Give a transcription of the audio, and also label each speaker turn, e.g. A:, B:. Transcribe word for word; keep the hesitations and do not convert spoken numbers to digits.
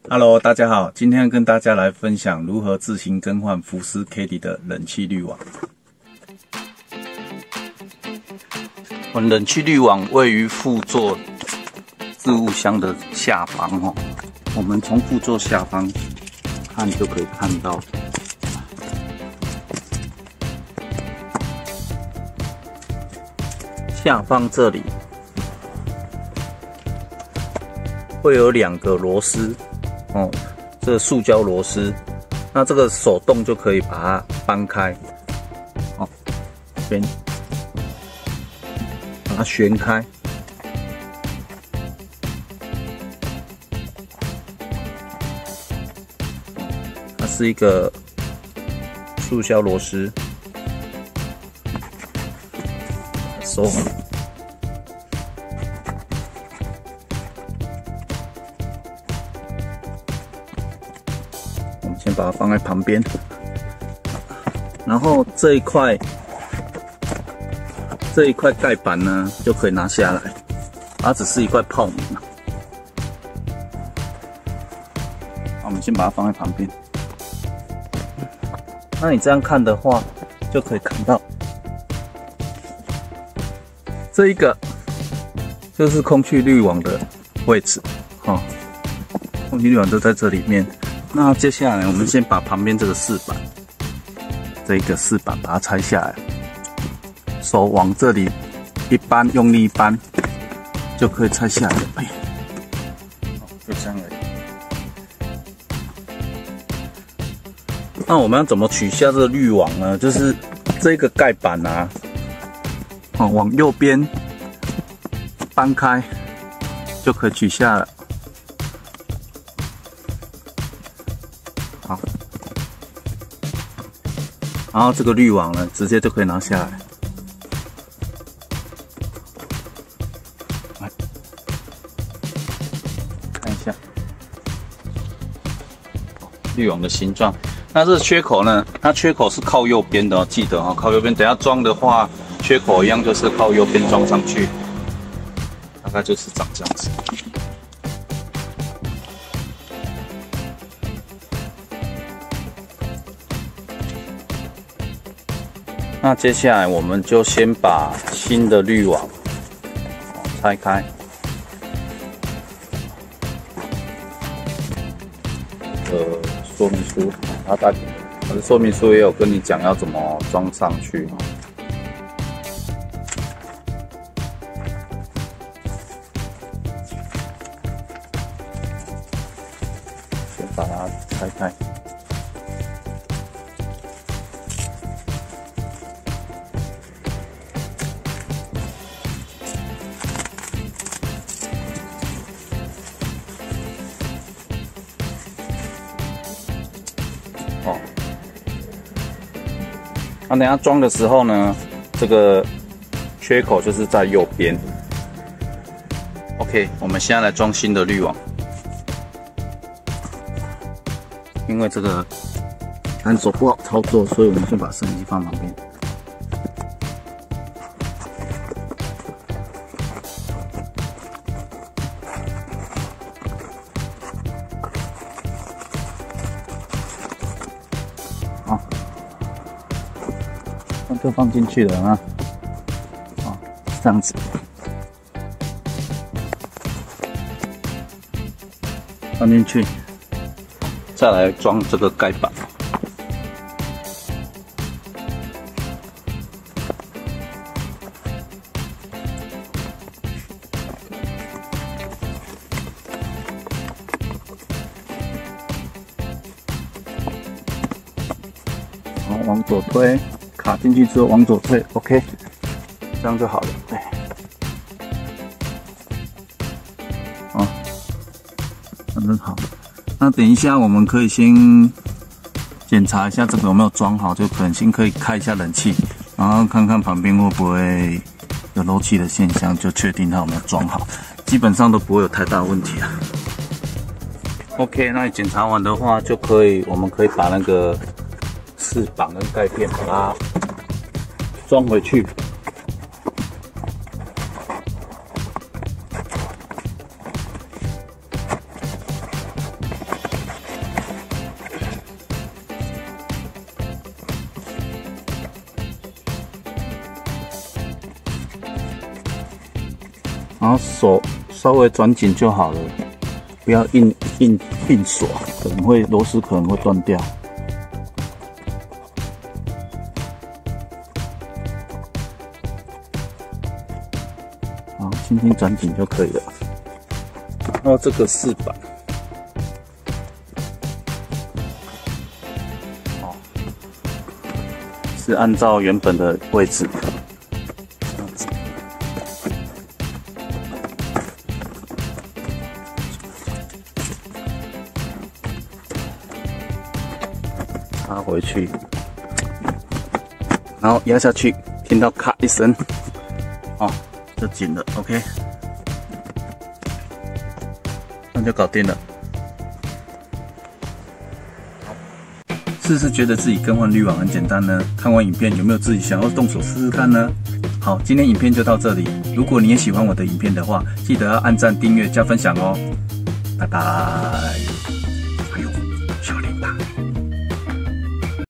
A: Hello， 大家好，今天跟大家来分享如何自行更换福斯 K D 的冷气滤网。我们冷气滤网位于副座置物箱的下方哦，我们从副座下方看就可以看到，下方这里会有两个螺丝。哦，这个塑胶螺丝，那这个手动就可以把它搬开，哦，旋，把它旋开，它是一个塑胶螺丝，收。先把它放在旁边，然后这一块这一块盖板呢就可以拿下来，它只是一块泡棉。我们先把它放在旁边。那你这样看的话，就可以看到这一个就是空气滤网的位置，哈、哦，空气滤网就在这里面。那接下来我们先把旁边这个饰板，这个饰板把它拆下来，手往这里一扳，用力一扳，就可以拆下来了。哎，就这样而已。那我们要怎么取下这个滤网呢？就是这个盖板啊，哦，往右边搬开，就可以取下了。好，然后这个滤网呢，直接就可以拿下来。来看一下滤网的形状。那这个缺口呢？它缺口是靠右边的哦，记得哦，靠右边。等一下装的话，缺口一样就是靠右边装上去，大概就是长这样子。那接下来我们就先把新的滤网拆开，呃，说明书，然后大，我的说明书也有跟你讲要怎么装上去。先把它拆开。哦，那等一下装的时候呢，这个缺口就是在右边。OK， 我们现在来装新的滤网。因为这个扳手不好操作，所以我们先把摄影机放旁边。好，那就放进去了啊。好，这样子。放进去。再来装这个盖板，好，往左推，卡进去之后往左推 ，OK， 这样就好了。对，好，反正好。那等一下，我们可以先检查一下这个有没有装好，就可能先可以开一下冷气，然后看看旁边会不会有漏气的现象，就确定它有没有装好。基本上都不会有太大问题啊。OK， 那你检查完的话，就可以，我们可以把那个翅膀跟盖片把它装回去。 然后手稍微转紧就好了，不要硬硬硬锁，可能会螺丝可能会断掉。好，轻轻转紧就可以了。然后这个饰板，哦，是按照原本的位置。 插回去，然后压下去，听到咔一声，哦，就紧了 ，OK， 那就搞定了。是不是觉得自己更换滤网很简单呢？看完影片有没有自己想要动手试试看呢？好，今天影片就到这里。如果你也喜欢我的影片的话，记得要按赞、订阅、加分享哦。拜拜，还有小铃铛。